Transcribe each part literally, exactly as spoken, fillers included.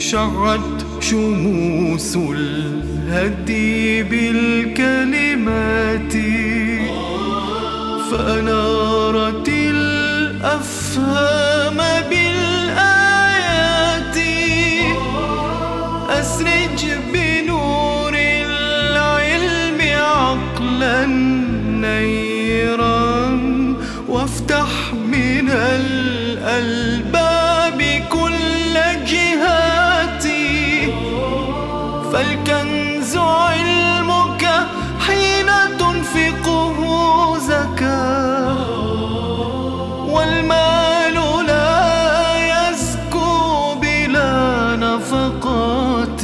شعت شموس الهدي بالكلمات فأنارت الأفهام بالآيات. أسرج بنور العلم عقلا نيرا وافتح من الألباب كل جهاتي. فالكنز علمك حين تنفقه زكاة، والمال لا يزكو بلا نفقات.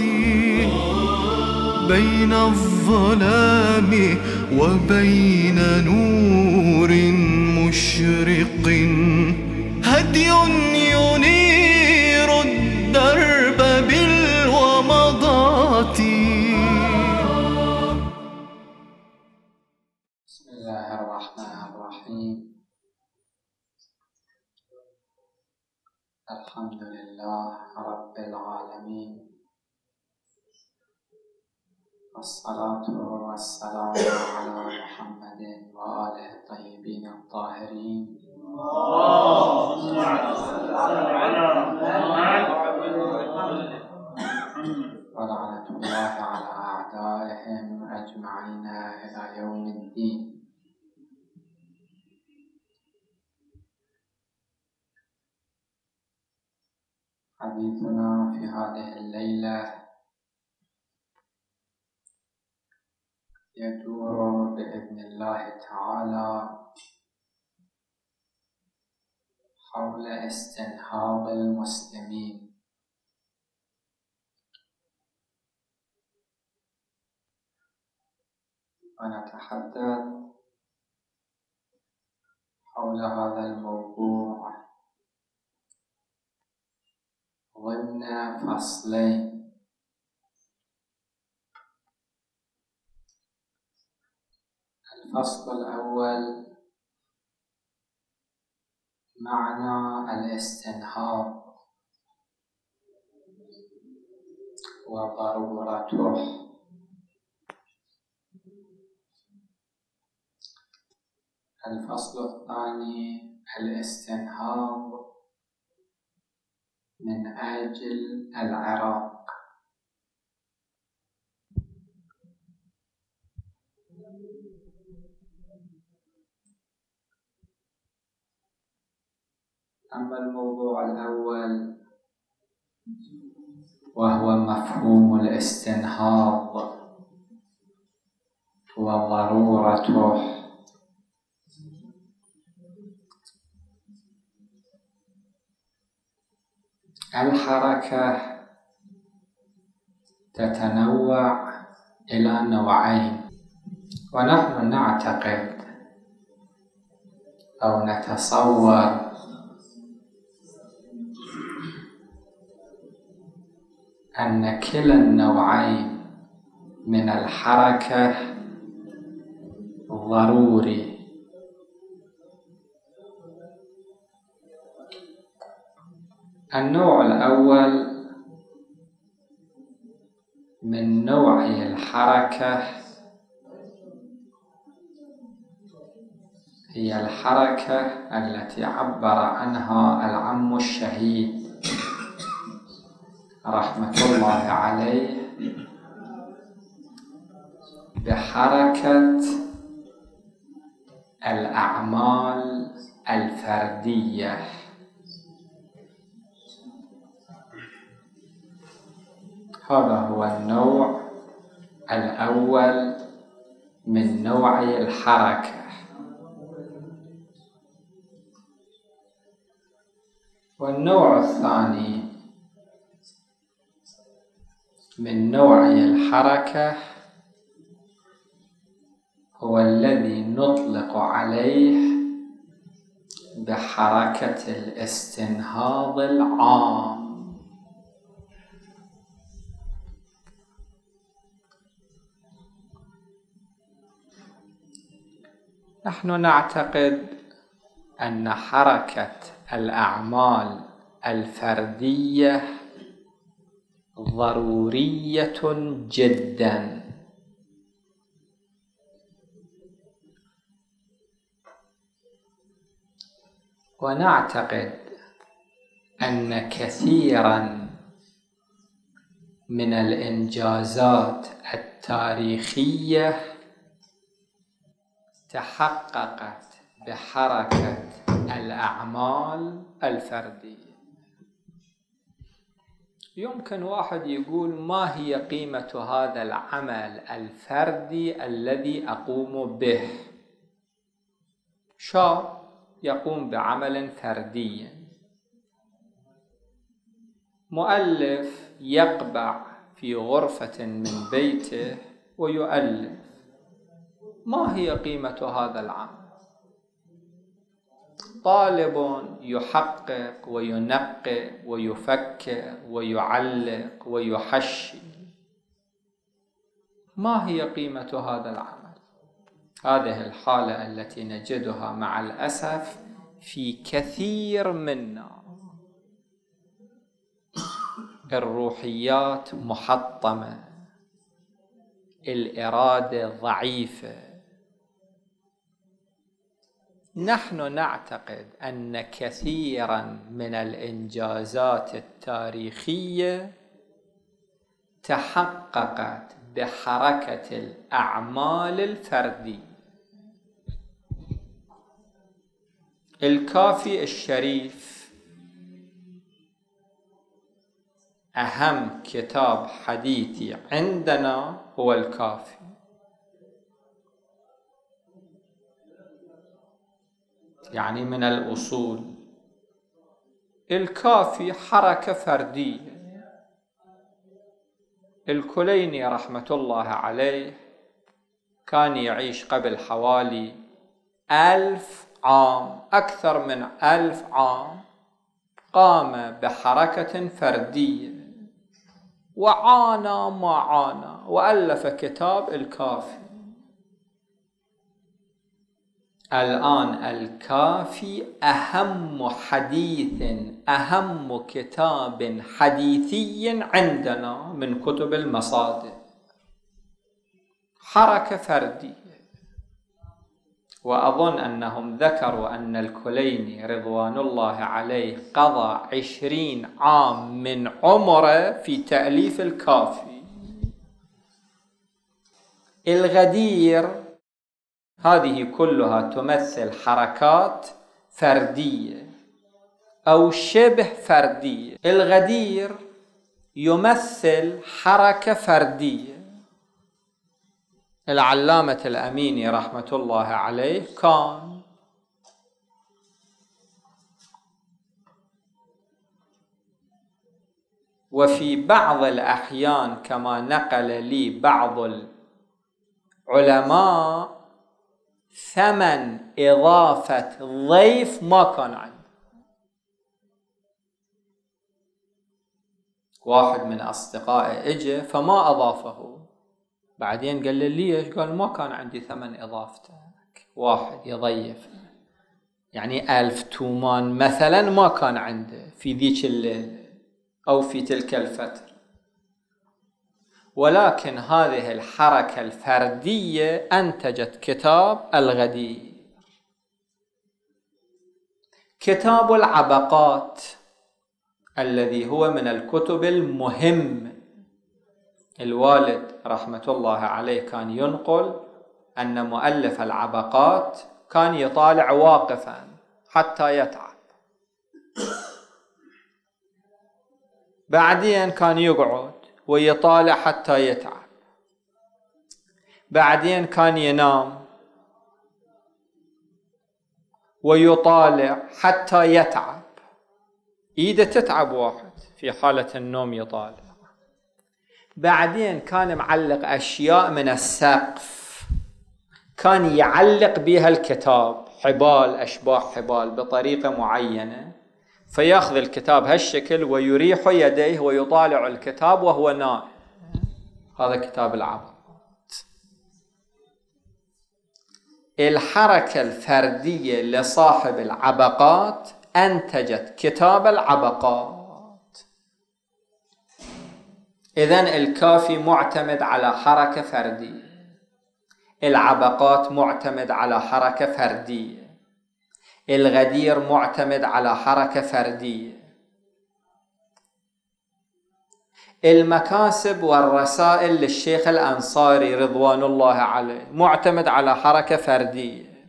بين الظلام وبين نور مشرق هدي ينير الدرب بالومضات. بسم الله الرحمن الرحيم. الحمد لله رب العالمين، والصلاة والسلام على محمد وآله الطيبين الطاهرين، ولعنة الله على أعدائهم أجمعين إلى يوم الدين. حديثنا في هذه الليلة يدور بإذن الله تعالى حول استنهاض المسلمين. ونتحدث حول هذا الموضوع ضمن فصلين. الفصل الأول معنى الاستنهاض وضرورته. الفصل الثاني الاستنهاض من أجل العراق. أما الموضوع الأول وهو مفهوم الاستنهاض وضرورته، الحركة تتنوع إلى نوعين، ونحن نعتقد أو نتصور أن كلا النوعين من الحركة ضروري. النوع الأول من نوع الحركة هي الحركة التي عبر عنها العم الشهيد رحمة الله عليه بحركة الأعمال الفردية. هذا هو النوع الأول من نوع الحركة. والنوع الثاني من نوع الحركة هو الذي نطلق عليه بحركة الاستنهاض العام. نحن نعتقد أن حركة الأعمال الفردية ضرورية جدا. ونعتقد أن كثيرا من الإنجازات التاريخية تحققت بحركة الأعمال الفردية. يمكن واحد يقول: ما هي قيمة هذا العمل الفردي الذي أقوم به؟ شاب يقوم بعمل فردي، مؤلف يقبع في غرفة من بيته ويؤلف، ما هي قيمة هذا العمل؟ طالب يحقق وينقق ويفكر ويعلق ويحشي، ما هي قيمة هذا العمل؟ هذه الحالة التي نجدها مع الأسف في كثير منا. الروحيات محطمة، الإرادة ضعيفة. نحن نعتقد أن كثيرا من الإنجازات التاريخية تحققت بحركة الأعمال الفردية. الكافي الشريف أهم كتاب حديثي عندنا هو الكافي. يعني من الأصول الكافي حركة فردية. الكليني رحمة الله عليه كان يعيش قبل حوالي ألف عام، أكثر من ألف عام، قام بحركة فردية وعانى ما عانى وألف كتاب الكافي. الآن الكافي أهم حديث، أهم كتاب حديثي عندنا من كتب المصادر، حركة فردية. وأظن أنهم ذكروا أن الكليني رضوان الله عليه قضى عشرين عام من عمره في تأليف الكافي. الغدير هذه كلها تمثل حركات فردية أو شبه فردية. الغدير يمثل حركة فردية. العلامة الأميني رحمة الله عليه كان وفي بعض الأحيان كما نقل لي بعض العلماء ثمن إضافة ضيف ما كان عنده. واحد من أصدقائي إجا فما أضافه، بعدين قال لي ليش؟ قال ما كان عندي ثمن إضافتك. واحد يضيف يعني ألف تومان مثلا ما كان عنده في ذيك الليلة أو في تلك الفترة، ولكن هذه الحركة الفردية أنتجت كتاب الغدير. كتاب العبقات الذي هو من الكتب المهمة، الوالد رحمة الله عليه كان ينقل أن مؤلف العبقات كان يطالع واقفا حتى يتعب، بعدين كان يقعد ويطالع حتى يتعب، بعدين كان ينام ويطالع حتى يتعب. إيده تتعب واحد في حالة النوم يطالع. بعدين كان معلق أشياء من السقف، كان يعلق بها الكتاب، حبال، أشباح حبال بطريقة معينة، فيأخذ الكتاب هالشكل ويريح يديه ويطالع الكتاب وهو نائم. هذا كتاب العبقات. الحركة الفردية لصاحب العبقات أنتجت كتاب العبقات. إذن الكافي معتمد على حركة فردية، العبقات معتمد على حركة فردية، الغدير معتمد على حركة فردية، المكاسب والرسائل للشيخ الأنصاري رضوان الله عليه معتمد على حركة فردية،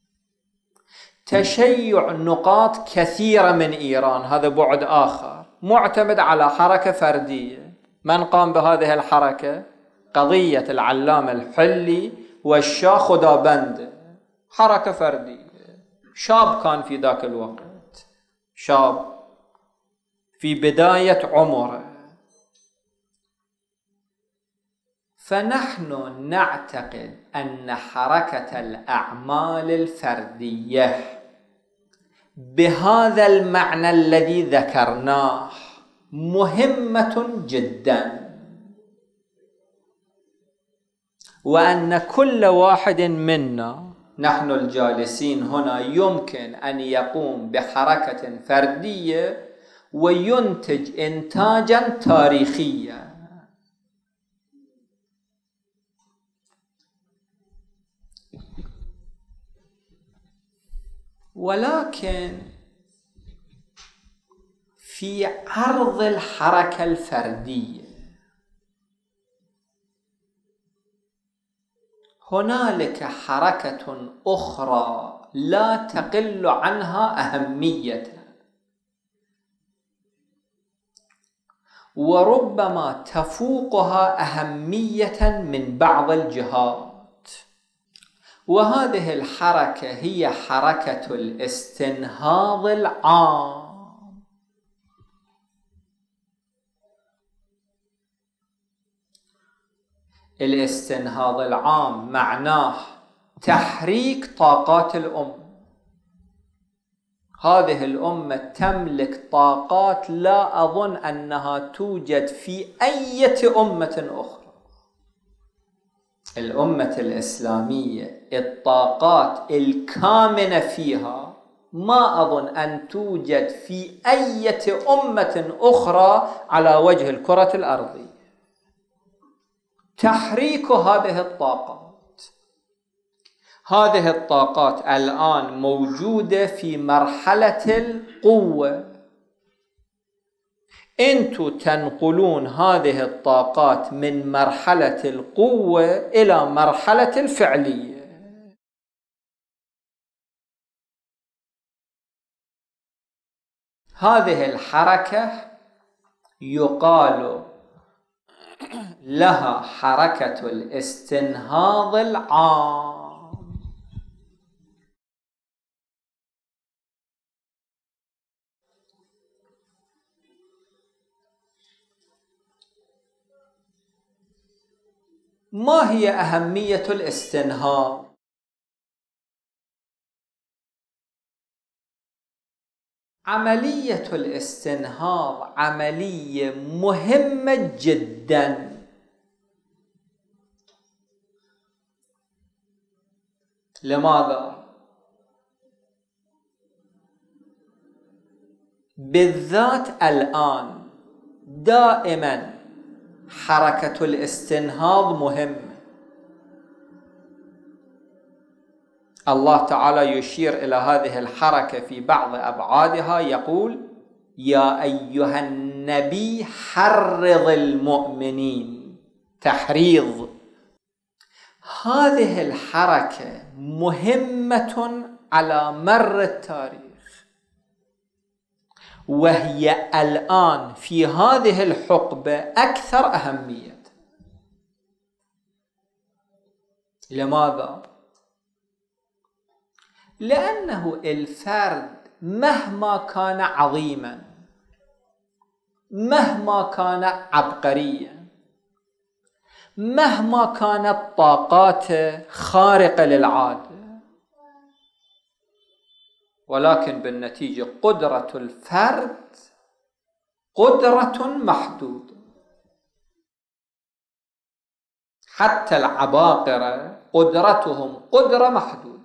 تشيع نقاط كثيرة من إيران هذا بعد آخر معتمد على حركة فردية. من قام بهذه الحركة؟ قضية العلامة الحلي والشاه خدابند، حركة فردية، شاب كان في ذاك الوقت، شاب في بداية عمره. فنحن نعتقد أن حركة الأعمال الفردية بهذا المعنى الذي ذكرناه مهمة جدا، وأن كل واحد منا نحن الجالسين هنا يمكن أن يقوم بحركة فردية وينتج إنتاجا تاريخيا. ولكن في عرض الحركة الفردية هنالك حركة أخرى لا تقل عنها أهمية، وربما تفوقها أهمية من بعض الجهات، وهذه الحركة هي حركة الاستنهاض العام. الاستنهاض العام معناه تحريك طاقات الأمة. هذه الأمة تملك طاقات لا أظن أنها توجد في أي أمة أخرى. الأمة الإسلامية الطاقات الكامنة فيها ما أظن أن توجد في أي أمة أخرى على وجه الكرة الأرضية. تحريك هذه الطاقات، هذه الطاقات الآن موجودة في مرحلة القوة. أنتم تنقلون هذه الطاقات من مرحلة القوة إلى مرحلة الفعلية. هذه الحركة يقال لها حركة الاستنهاض العام. ما هي أهمية الاستنهاض؟ عملية الاستنهاض عملية مهمة جدا. لماذا؟ بالذات الآن دائما حركة الاستنهاض مهمة. الله تعالى يشير إلى هذه الحركة في بعض أبعادها، يقول: يا أيها النبي حرض المؤمنين. تحريض. هذه الحركة مهمة على مر التاريخ، وهي الآن في هذه الحقبة أكثر أهمية. لماذا؟ لأنه الفرد مهما كان عظيما، مهما كان عبقريا، مهما كانت طاقاته خارقة للعادة، ولكن بالنتيجة قدرة الفرد قدرة محدودة. حتى العباقرة قدرتهم قدرة محدودة.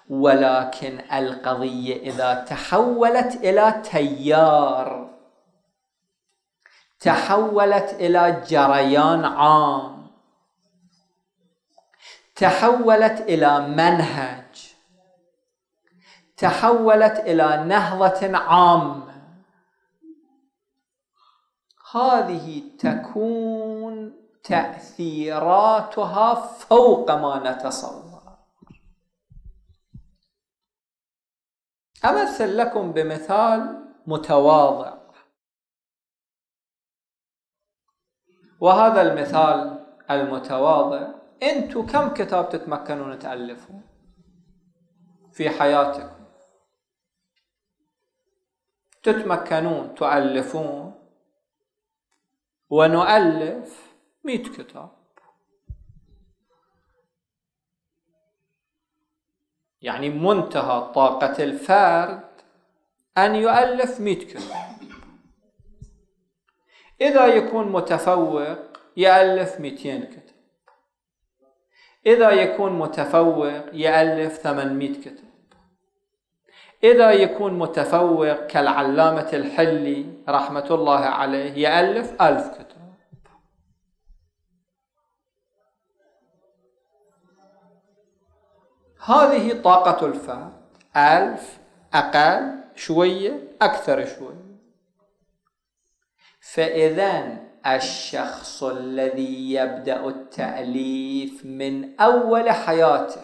ولكن القضية إذا تحولت إلى تيار، تحولت إلى جريان عام، تحولت إلى منهج، تحولت إلى نهضة عامة، هذه تكون تأثيراتها فوق ما نتصور. أمثل لكم بمثال متواضع، وهذا المثال المتواضع، أنتم كم كتاب تتمكنون تألفون في حياتكم؟ تتمكنون تؤلفون ونؤلف مئة كتاب، يعني منتهى طاقة الفرد أن يؤلف مئة كتاب. إذا يكون متفوق يألف مئتين كتاب، إذا يكون متفوق يألف ثمانمئة كتاب، إذا يكون متفوق كالعلامة الحلي رحمة الله عليه يألف ألف كتاب. هذه طاقة الفرد، ألف أقل شوية أكثر شوية. فإذا الشخص الذي يبدأ التأليف من أول حياته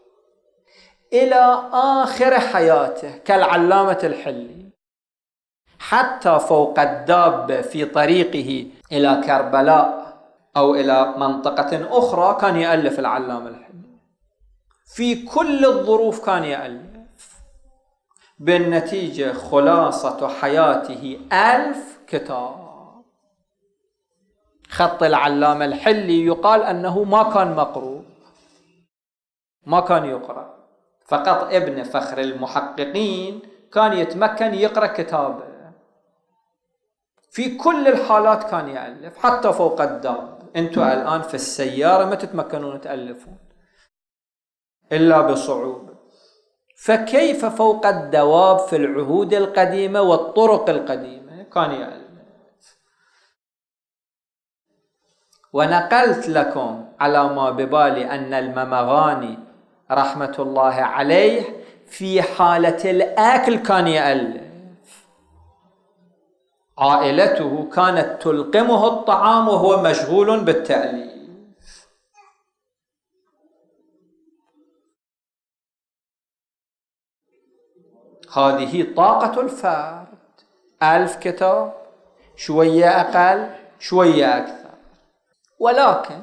إلى آخر حياته كالعلامة الحلي، حتى فوق الدابة في طريقه إلى كربلاء أو إلى منطقة أخرى كان يألف العلامة الحلي، في كل الظروف كان يألف. بالنتيجة خلاصة حياته ألف كتاب. خط العلامة الحلي يقال أنه ما كان مقروء، ما كان يقرأ، فقط ابن فخر المحققين كان يتمكن يقرأ كتابه. في كل الحالات كان يألف، حتى فوق الداب. أنتم الآن في السيارة ما تتمكنون تألفون إلا بصعوبة، فكيف فوق الدواب في العهود القديمة والطرق القديمة كان يألف. ونقلت لكم على ما ببالي أن الممغاني رحمة الله عليه في حالة الأكل كان يألف، عائلته كانت تلقمه الطعام وهو مشغول بالتأليف. هذه طاقة الفرد، ألف كتاب، شوية أقل شوية أكثر. ولكن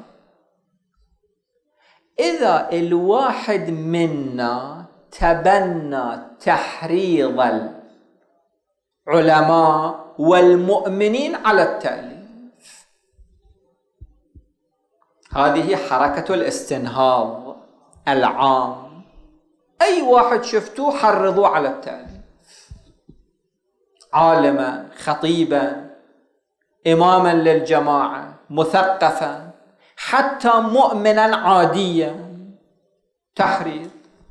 إذا الواحد منا تبنى تحريض العلماء والمؤمنين على التأليف، هذه حركة الاستنهاض العام، أي واحد شفتوه حرضوا على التأليف، عالما، خطيبا، إماما للجماعة، مثقفا، حتى مؤمنا عاديا، تحريض.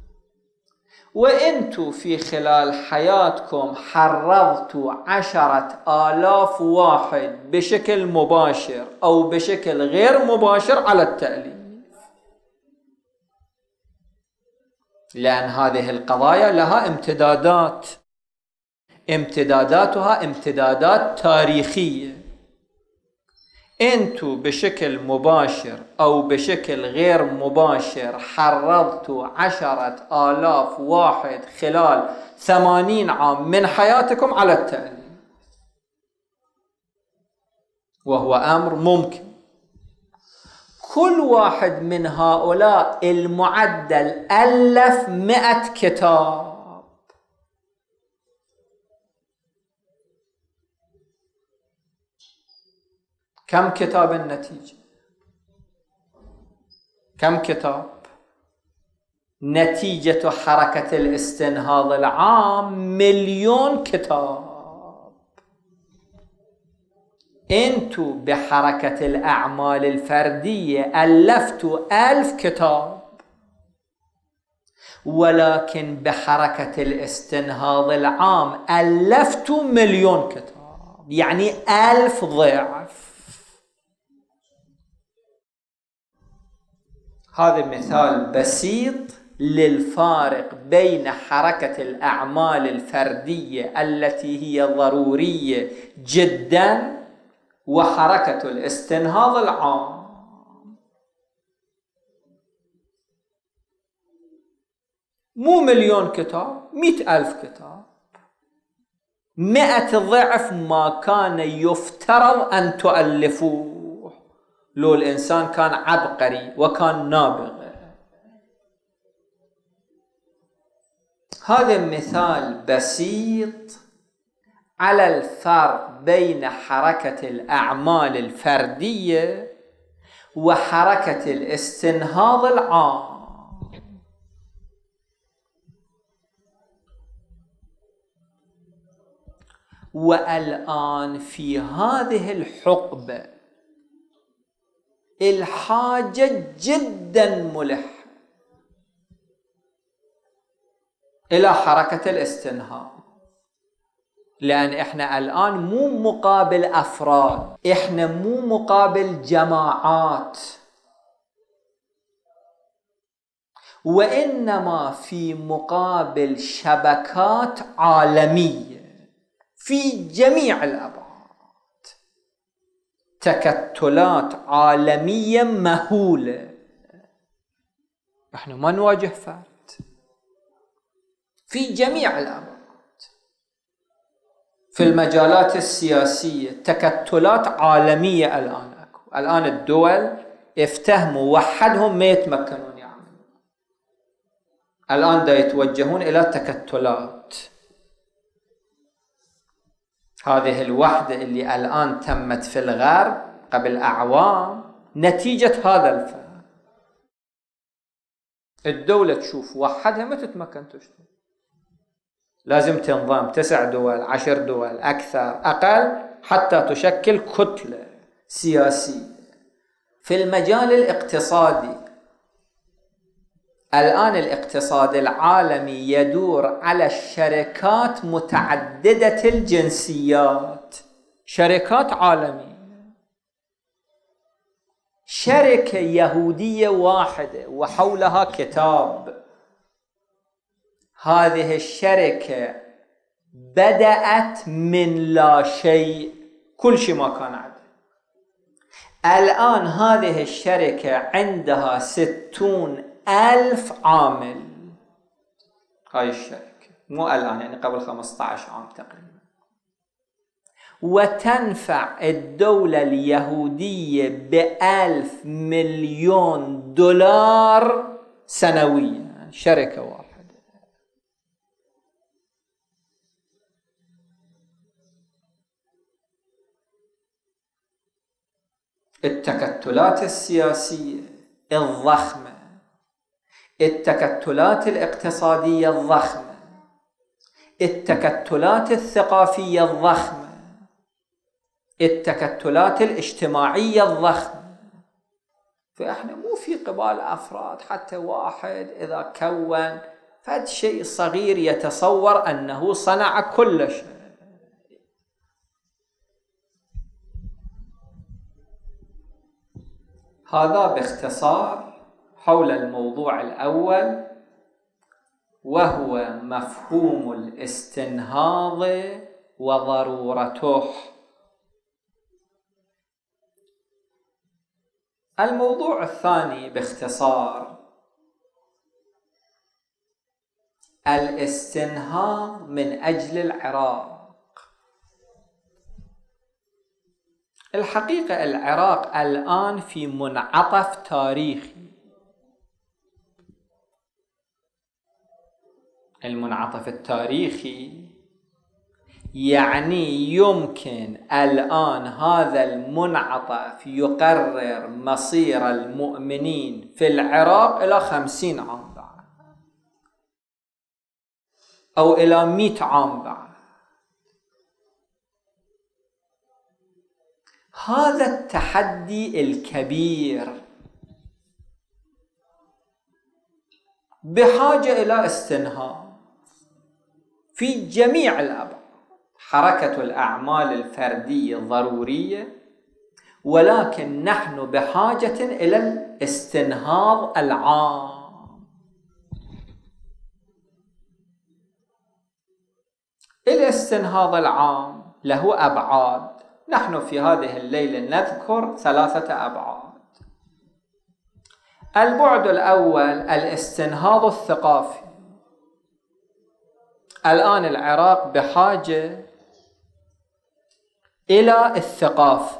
وإنتوا في خلال حياتكم حرضتوا عشرة آلاف واحد بشكل مباشر أو بشكل غير مباشر على التأليف، لأن هذه القضايا لها امتدادات، امتداداتها امتدادات تاريخية. انتوا بشكل مباشر او بشكل غير مباشر حرضتوا عشرة آلاف واحد خلال ثمانين عام من حياتكم على التأليف، وهو أمر ممكن. كل واحد من هؤلاء المعدل ألف مئة كتاب. كم كتاب النتيجة؟ كم كتاب؟ نتيجة حركة الاستنهاض العام مليون كتاب. انتوا بحركة الأعمال الفردية ألفتوا ألف كتاب، ولكن بحركة الاستنهاض العام ألفت مليون كتاب، يعني ألف ضعف. هذا مثال بسيط للفارق بين حركة الأعمال الفردية التي هي ضرورية جدا وحركة الاستنهاض العام. مو مليون كتاب، مئة ألف كتاب، مئة ضعف ما كان يفترض أن تؤلفوه لو الإنسان كان عبقري وكان نابغ. هذا مثال بسيط على الفرق بين حركة الأعمال الفردية وحركة الاستنهاض العام. والآن في هذه الحقبة الحاجة جدا ملحة إلى حركة الاستنهاض، لأن إحنا الآن مو مقابل أفراد، إحنا مو مقابل جماعات، وإنما في مقابل شبكات عالمية في جميع الأبعاد، تكتلات عالمية مهولة. إحنا ما نواجه فرد في جميع الأبعاد. في المجالات السياسية تكتلات عالمية الآن أكو، الآن الدول افتهموا وحدهم ما يتمكنون يعملون، الآن دا يتوجهون إلى تكتلات. هذه الوحدة اللي الآن تمت في الغرب قبل أعوام نتيجة هذا الفهم. الدولة تشوف وحدها ما تتمكن تشتغل، لازم تنظم تسع دول، عشر دول، أكثر أقل، حتى تشكل كتلة سياسية. في المجال الاقتصادي الآن الاقتصاد العالمي يدور على الشركات متعددة الجنسيات، شركات عالمية. شركة يهودية واحدة وحولها كتاب، هذه الشركة بدأت من لا شيء، كل شيء ما كان عندها. الآن هذه الشركة عندها ستون ألف عامل. هاي الشركة مو الآن، يعني قبل خمسة عشر عام تقريبا، وتنفع الدولة اليهودية بألف مليون دولار سنويا، شركة واحدة. التكتلات السياسية الضخمة، التكتلات الاقتصادية الضخمة، التكتلات الثقافية الضخمة، التكتلات الاجتماعية الضخمة. فإحنا مو في قبال أفراد، حتى واحد إذا كون فد شيء صغير يتصور أنه صنع كل شيء. هذا باختصار حول الموضوع الأول، وهو مفهوم الاستنهاض وضرورته. الموضوع الثاني باختصار الاستنهاض من أجل العراق. الحقيقة العراق الآن في منعطف تاريخي. المنعطف التاريخي يعني يمكن الآن هذا المنعطف يقرر مصير المؤمنين في العراق إلى خمسين عام بعد، أو إلى مئة عام بعد. هذا التحدي الكبير بحاجة إلى استنهاض في جميع الأبعاد. حركة الأعمال الفردية ضرورية، ولكن نحن بحاجة إلى الاستنهاض العام. الاستنهاض العام له أبعاد، نحن في هذه الليلة نذكر ثلاثة أبعاد. البعد الأول الاستنهاض الثقافي. الآن العراق بحاجة إلى الثقافة.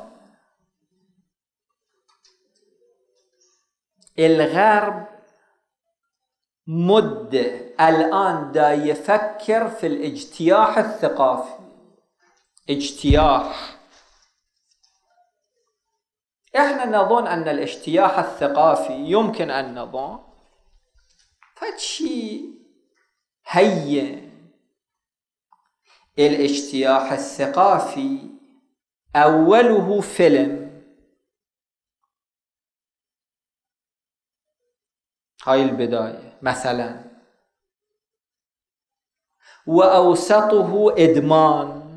الغرب مدة الآن دا يفكر في الاجتياح الثقافي. اجتياح، احنا نظن أن الاجتياح الثقافي يمكن أن نظن فشي هين. الاجتياح الثقافي أوله فيلم، هاي البداية مثلا، وأوسطه إدمان،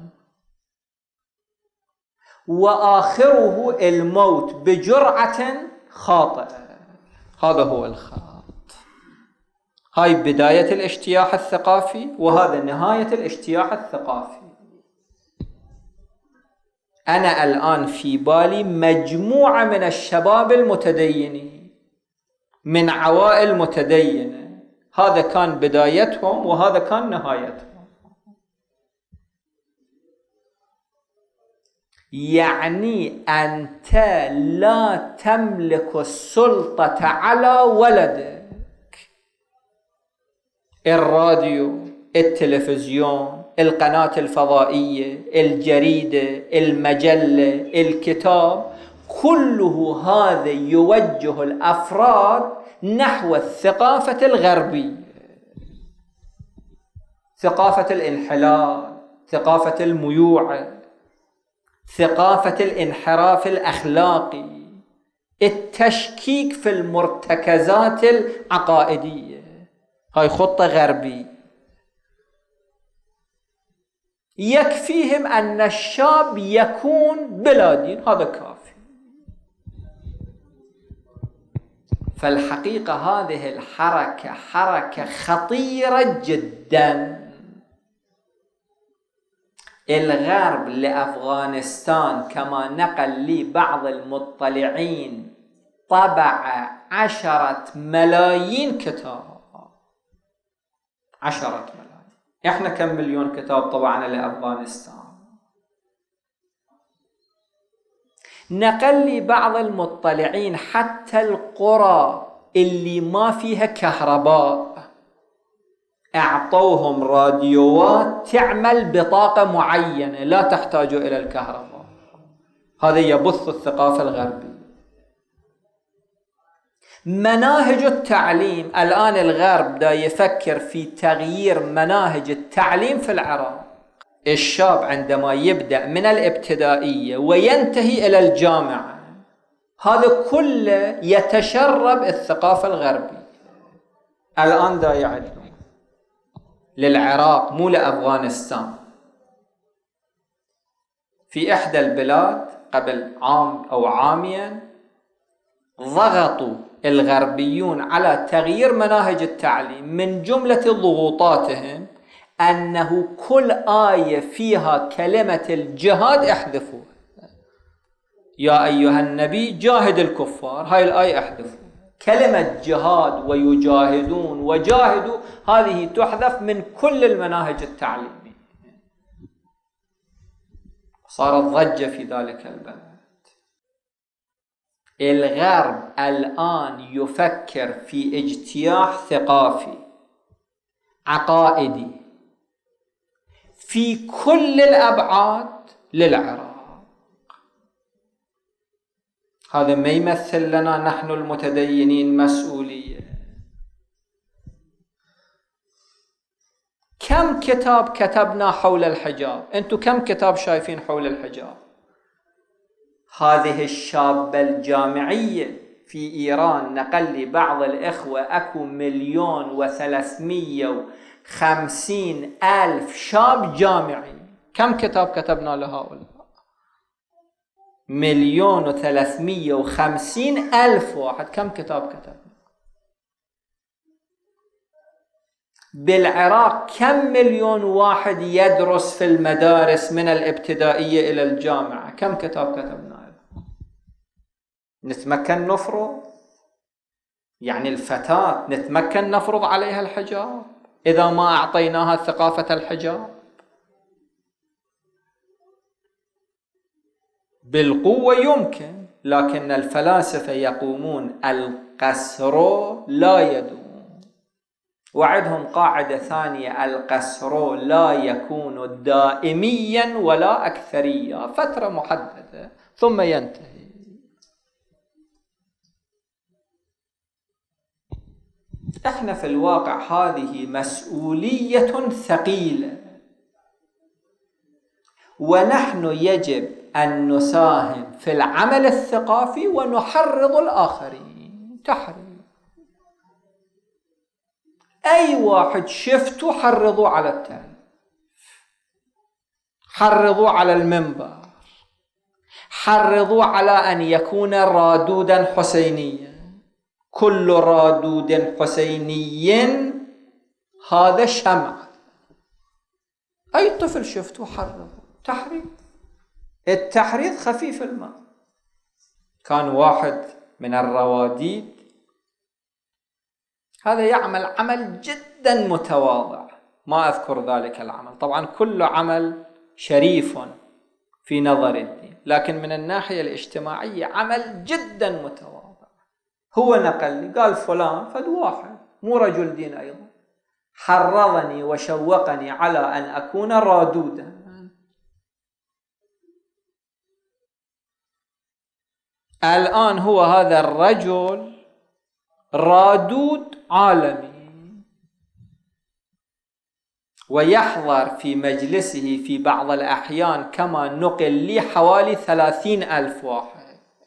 وآخره الموت بجرعة خاطئة. هذا هو الخط. هاي بداية الاجتياح الثقافي، وهذا نهاية الاجتياح الثقافي. أنا الآن في بالي مجموعة من الشباب المتدينين من عوائل متدينة، هذا كان بدايتهم وهذا كان نهايتهم. يعني أنت لا تملك السلطة على ولدك. الراديو، التلفزيون، القناة الفضائية، الجريدة، المجلة، الكتاب، كله هذا يوجه الأفراد نحو الثقافة الغربية، ثقافة الانحلال، ثقافة الميوعة، ثقافة الانحراف الأخلاقي، التشكيك في المرتكزات العقائدية. هاي خطة غربية. يكفيهم أن الشاب يكون بلا دين، هذا كافي. فالحقيقة هذه الحركة حركة خطيرة جدا. الغرب لأفغانستان كما نقل لي بعض المطلعين طبع عشرة ملايين كتاب. عشرة ملايين. احنا كم مليون كتاب طبعنا لأفغانستان؟ نقل لي بعض المطلعين حتى القرى اللي ما فيها كهرباء أعطوهم راديوات تعمل بطاقة معينة لا تحتاج إلى الكهرباء. هذا يبث الثقافة الغربية. مناهج التعليم، الآن الغرب دا يفكر في تغيير مناهج التعليم في العراق. الشاب عندما يبدأ من الابتدائية وينتهي إلى الجامعة، هذا كله يتشرب الثقافة الغربية. الآن دا يعدون للعراق مو لأفغانستان. في إحدى البلاد قبل عام أو عامين ضغطوا الغربيون على تغيير مناهج التعليم. من جملة ضغوطاتهم أنه كل آية فيها كلمة الجهاد احذفوها. يا أيها النبي جاهد الكفار، هاي الآية احذفوها. كلمة جهاد ويجاهدون وجاهدوا هذه تحذف من كل المناهج التعليمية. صارت ضجة في ذلك البلد. الغرب الآن يفكر في اجتياح ثقافي عقائدي في كل الأبعاد للعراق. هذا ما يمثل لنا نحن المتدينين مسؤولية. كم كتاب كتبنا حول الحجاب؟ أنتم كم كتاب شايفين حول الحجاب؟ هذه الشابة الجامعية في إيران نقل لي بعض الإخوة أكو مليون وثلاثمية وخمسين ألف شاب جامعي. كم كتاب كتبنا لهؤلاء؟ مليون وثلاثمية وخمسين ألف واحد. كم كتاب كتبنا؟ بالعراق كم مليون واحد يدرس في المدارس من الابتدائية إلى الجامعة؟ كم كتاب كتبنا؟ نتمكن نفرض؟ يعني الفتاة نتمكن نفرض عليها الحجاب إذا ما أعطيناها ثقافة الحجاب؟ بالقوة يمكن، لكن الفلاسفة يقومون القسر لا يدوم. وعدهم قاعدة ثانية: القسر لا يكون دائميا ولا أكثريا، فترة محددة ثم ينتهي. احنا في الواقع هذه مسؤولية ثقيلة، ونحن يجب أن نساهم في العمل الثقافي ونحرض الآخرين. تحريض أي واحد شفتوا حرضوا على التالي، حرضوا على المنبر، حرضوا على أن يكون رادودا حسينيا. كل رادود حسيني هذا شمع. أي طفل شفتوا حرضوا. تحريض. التحريض خفيف الماء. كان واحد من الرواديد هذا يعمل عمل جدا متواضع، ما أذكر ذلك العمل، طبعا كل عمل شريف في نظر الدين، لكن من الناحية الاجتماعية عمل جدا متواضع. هو نقل لي قال فلان فد واحد مو رجل دين أيضا حرضني وشوقني على أن أكون رادودا. الآن هو هذا الرجل رادود عالمي، ويحضر في مجلسه في بعض الأحيان كما نقل لي حوالي ثلاثين ألف واحد.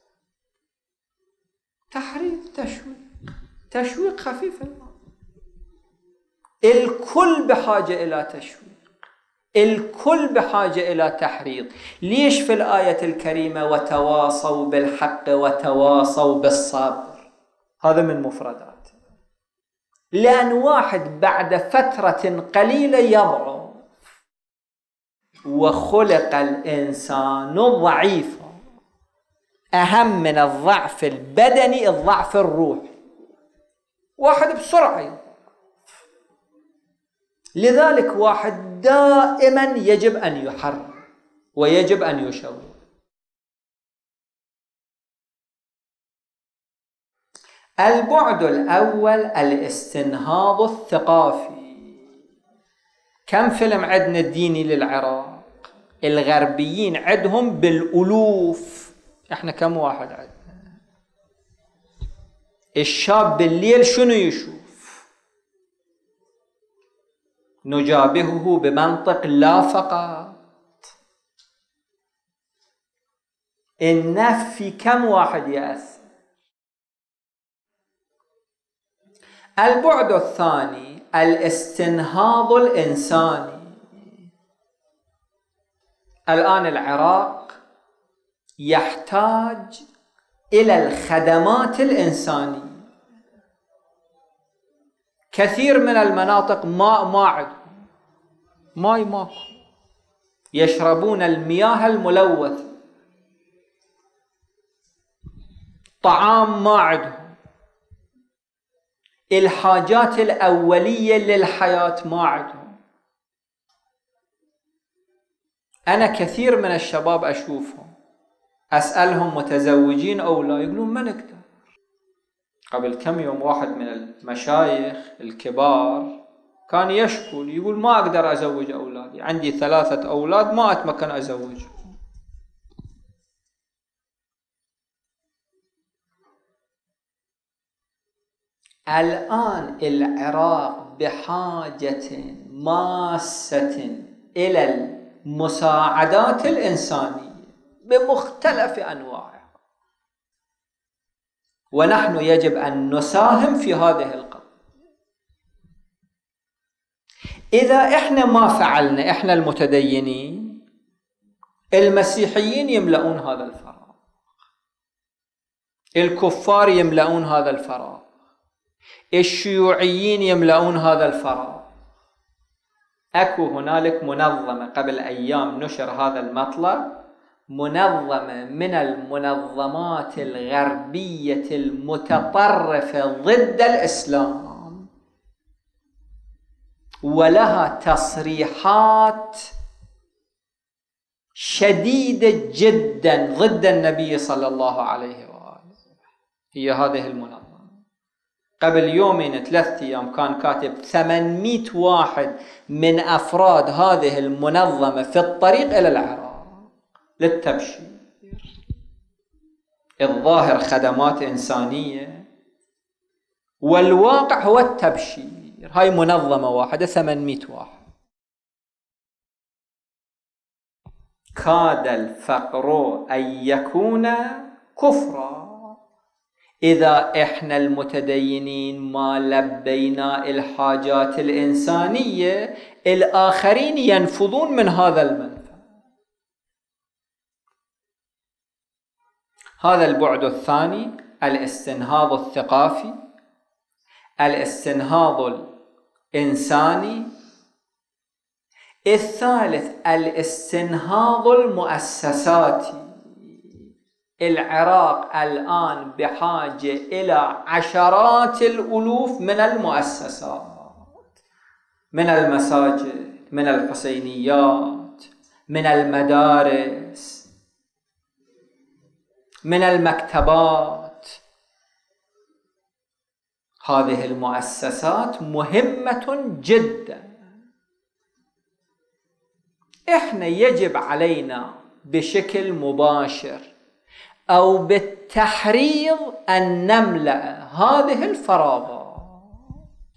تحريض، تشويق، تشويق خفيف الماء. الكل بحاجة إلى تشويق، الكل بحاجة إلى تحريض. ليش في الآية الكريمة وتواصوا بالحق وتواصوا بالصبر؟ هذا من مفردات. لأن واحد بعد فترة قليلة يضعف، وخلق الإنسان ضعيفا. أهم من الضعف البدني الضعف الروحي. واحد بسرعة يضعف. لذلك واحد دائما يجب أن يحرر ويجب أن يشوق. البعد الأول الاستنهاض الثقافي. كم فيلم عندنا ديني للعراق؟ الغربيين عندهم بالألوف، احنا كم واحد عندنا؟ الشاب بالليل شنو يشوف؟ نجابهه بمنطق لا فقط. النف في كم واحد يأثر؟ البعد الثاني الاستنهاض الإنساني. الآن العراق يحتاج إلى الخدمات الإنسانية. كثير من المناطق ماء ما عندهم، ماء ماكو، يشربون المياه الملوثة. طعام ما عندهم، الحاجات الأولية للحياة ما عندهم. أنا كثير من الشباب أشوفهم أسألهم متزوجين أو لا، يقولون ما نقدر. قبل كم يوم واحد من المشايخ الكبار كان يشكو، يقول ما أقدر أزوج أولادي، عندي ثلاثة أولاد ما أتمكن أزوج. الآن العراق بحاجة ماسة إلى المساعدات الإنسانية بمختلف أنواعها. ونحن يجب أن نساهم في هذه القضية. إذا إحنا ما فعلنا، إحنا المتدينين، المسيحيين يملؤون هذا الفراغ، الكفار يملؤون هذا الفراغ، الشيوعيين يملؤون هذا الفراغ. أكو هنالك منظمة قبل أيام نشر هذا المطلب، منظمة من المنظمات الغربية المتطرفة ضد الإسلام، ولها تصريحات شديدة جدا ضد النبي صلى الله عليه وآله. هي هذه المنظمة قبل يومين ثلاثة أيام كان كاتب ثمانمئة واحد من أفراد هذه المنظمة في الطريق إلى العراق للتبشير. الظاهر خدمات إنسانية والواقع هو التبشير. هاي منظمة واحدة ثمانمئة واحد. كاد الفقر أن يكون كفرا إذا إحنا المتدينين ما لبينا الحاجات الإنسانية، الآخرين ينفذون من هذا المنفذ. هذا البعد الثاني، الاستنهاض الثقافي، الاستنهاض الإنساني. الثالث الاستنهاض المؤسساتي. العراق الآن بحاجة إلى عشرات الألوف من المؤسسات، من المساجد، من الحسينيات، من المدارس، من المكتبات. هذه المؤسسات مهمة جدا. إحنا يجب علينا بشكل مباشر أو بالتحريض أن نملأ هذه الفراغات.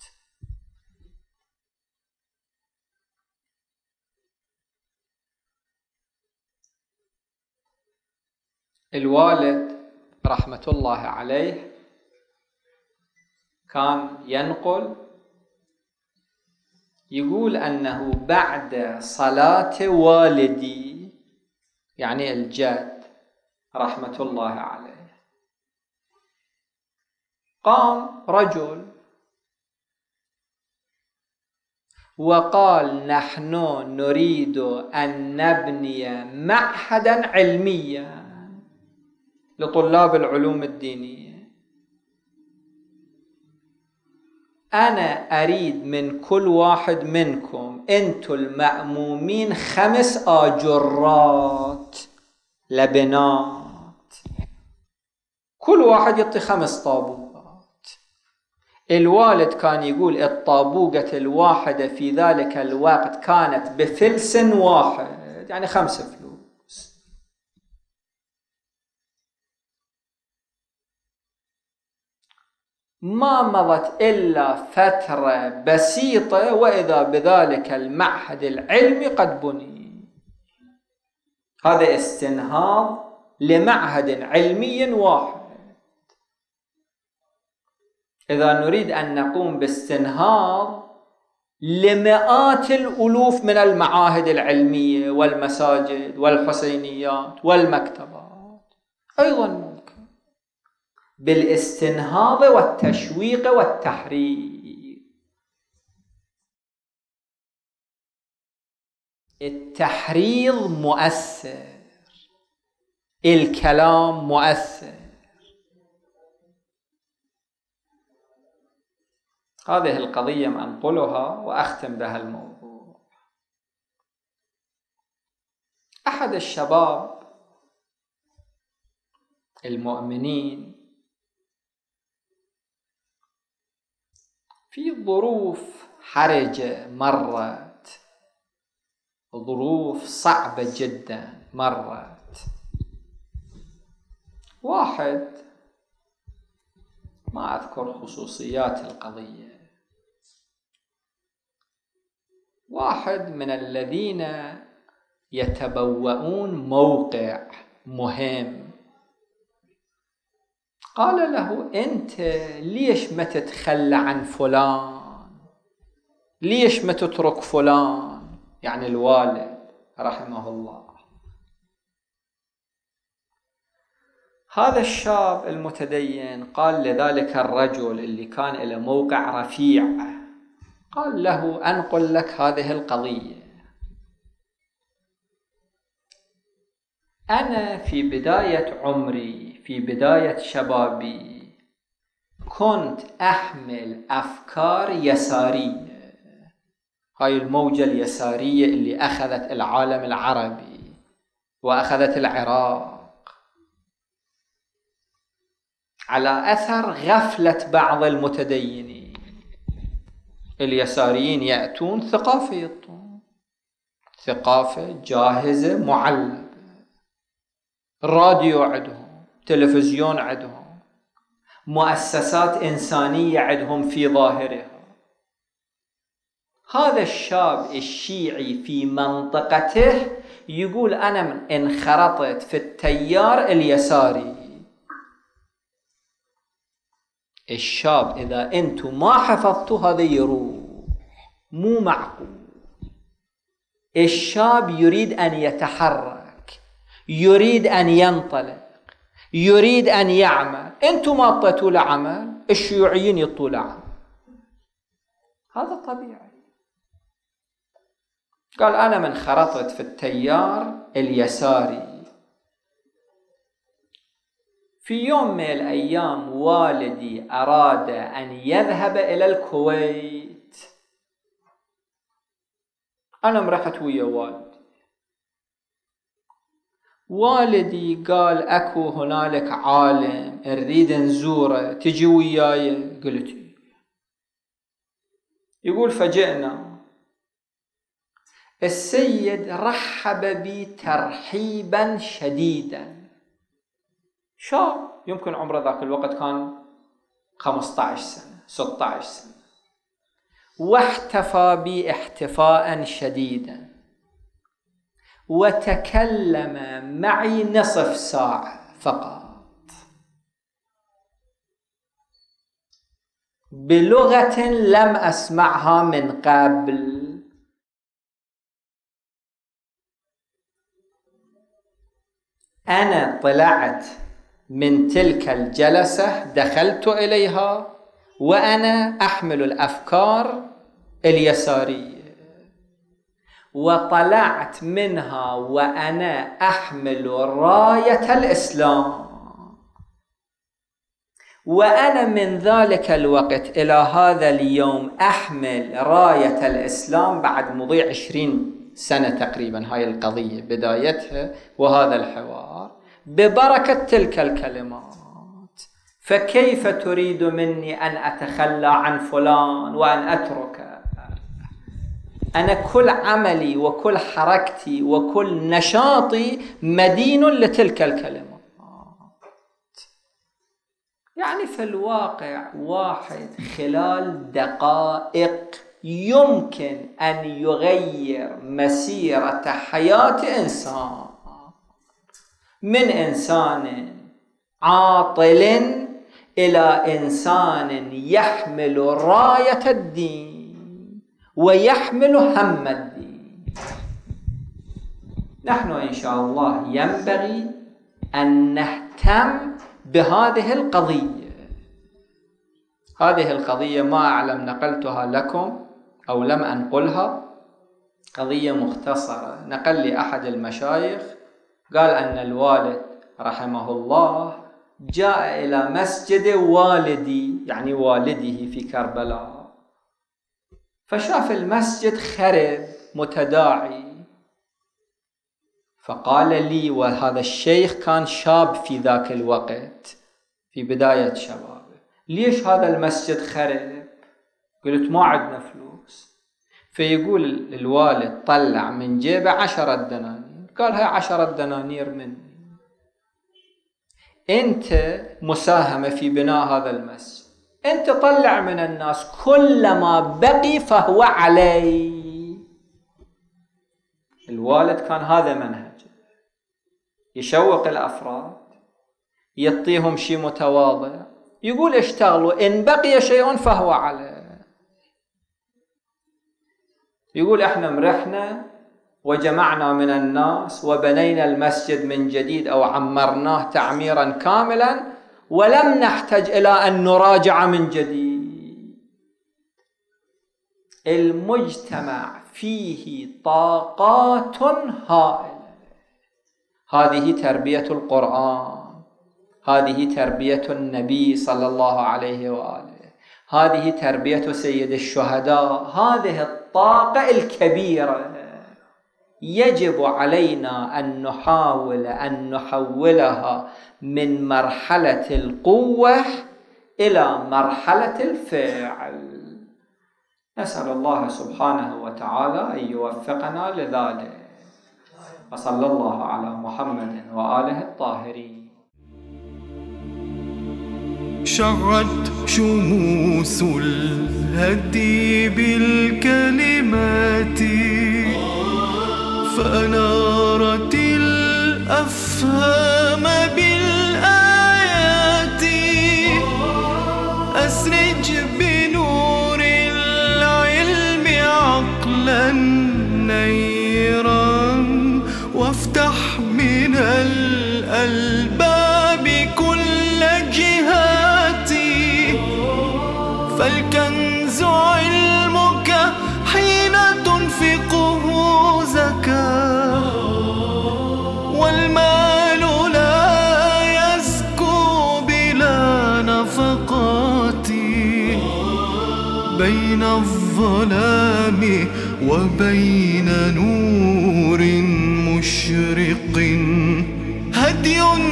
الوالد رحمة الله عليه كان ينقل، يقول أنه بعد صلاة والدي، يعني الجد رحمة الله عليه، قام رجل وقال: نحن نريد أن نبني معهدا علميا لطلاب العلوم الدينية. أنا أريد من كل واحد منكم، أنتم المأمومين، خمس آجرات لبنات، كل واحد يعطي خمس طابوقات. الوالد كان يقول الطابوقة الواحدة في ذلك الوقت كانت بفلس واحد، يعني خمس فلوس. ما مضت إلا فترة بسيطة وإذا بذلك المعهد العلمي قد بني. هذا استنهاض لمعهد علمي واحد. إذا نريد أن نقوم باستنهاض لمئات الألوف من المعاهد العلمية والمساجد والحسينيات والمكتبات، أيضا ممكن بالاستنهاض والتشويق والتحريك. التحريض مؤثر، الكلام مؤثر. هذه القضية أنقلها وأختم بها الموضوع. أحد الشباب المؤمنين في ظروف حرجة مرت، ظروف صعبة جدا مرت. واحد، ما أذكر خصوصيات القضية، واحد من الذين يتبوؤون موقع مهم قال له أنت ليش ما تتخلى عن فلان؟ ليش ما تترك فلان؟ يعني الوالد رحمه الله. هذا الشاب المتدين قال لذلك الرجل اللي كان له موقع رفيع، قال له أنقل لك هذه القضية. أنا في بداية عمري، في بداية شبابي، كنت أحمل أفكار يسارية، هاي الموجة اليسارية اللي أخذت العالم العربي وأخذت العراق على أثر غفلة بعض المتدينين. اليساريين يأتون ثقافة، يطون ثقافة جاهزة معلبة، راديو عندهم، تلفزيون عندهم، مؤسسات إنسانية عندهم في ظاهرها. هذا الشاب الشيعي في منطقته يقول أنا انخرطت في التيار اليساري. الشاب إذا أنتم ما حفظتوا هذا يروح، مو معقول. الشاب يريد أن يتحرك، يريد أن ينطلق، يريد أن يعمل. أنتم ما أعطيتوا له عمل، الشيوعيين يعطوا له عمل. هذا طبيعي. قال أنا من خرطت في التيار اليساري. في يوم من الأيام والدي أراد أن يذهب إلى الكويت. أنا مرحت ويا والدي. والدي قال أكو هنالك عالم نريد نزوره، تجي وياي؟ قلت يقول فجئنا. السيد رحب بي ترحيبا شديدا. شاب يمكن عمره ذاك الوقت كان خمسة عشر سنة ستة عشر سنة، واحتفى بي احتفاء شديدا، وتكلم معي نصف ساعة فقط بلغة لم أسمعها من قبل. أنا طلعت من تلك الجلسة، دخلت إليها وأنا أحمل الأفكار اليسارية، وطلعت منها وأنا أحمل راية الإسلام. وأنا من ذلك الوقت إلى هذا اليوم أحمل راية الإسلام بعد مضي عشرين سنة تقريبا. هاي القضية بدايتها وهذا الحوار ببركة تلك الكلمات. فكيف تريد مني أن أتخلى عن فلان وأن أتركه؟ أنا كل عملي وكل حركتي وكل نشاطي مدين لتلك الكلمات. يعني في الواقع واحد خلال دقائق يمكن أن يغير مسيرة حياة إنسان، من إنسان عاطل إلى إنسان يحمل راية الدين ويحمل هم الدين. نحن إن شاء الله ينبغي أن نهتم بهذه القضية. هذه القضية ما أعلم نقلتها لكم أو لم أنقلها، قضية مختصرة. نقل لي أحد المشايخ قال أن الوالد رحمه الله جاء إلى مسجد والدي، يعني والده في كربلاء، فشاف المسجد خرب متداعي، فقال لي، وهذا الشيخ كان شاب في ذاك الوقت في بداية شبابه، ليش هذا المسجد خرب؟ قلت ما عندنا فلوس. فيقول الوالد طلع من جيبه عشرة دنانير، قال هاي عشرة دنانير مني، أنت مساهمة في بناء هذا المسجد، أنت طلع من الناس كل ما بقي فهو علي. الوالد كان هذا منهجه، يشوق الأفراد، يعطيهم شيء متواضع، يقول اشتغلوا إن بقي شيء فهو عليه. يقول احنا مرحنا وجمعنا من الناس وبنينا المسجد من جديد أو عمرناه تعميرا كاملا ولم نحتاج إلى أن نراجع من جديد. المجتمع فيه طاقات هائلة. هذه تربية القرآن، هذه تربية النبي صلى الله عليه وآله، هذه تربية سيد الشهداء. هذه الطاقة الكبيرة يجب علينا أن نحاول أن نحولها من مرحلة القوة إلى مرحلة الفعل. نسأل الله سبحانه وتعالى أن يوفقنا لذلك، وصلى الله على محمد وآله الطاهرين. شعت شموس الهدي بالكلمات فأنارت الأفهام بالآيات. أسرج بنور العلم عقلا نيرا وافتح من الألباب كل جهاتي. فالكنز علمك حين تنفقه زكاة، والمال لا يزكو بلا نفقات. بين الظلام وبين نور مشرق هدي